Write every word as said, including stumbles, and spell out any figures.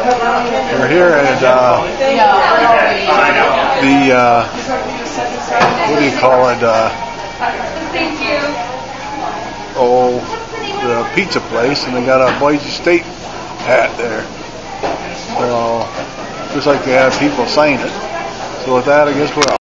We're here at uh, the, uh, what do you call it, uh, oh, the pizza place, and they got a Boise State hat there. So, looks like they have people saying it. So with that, I guess we're out.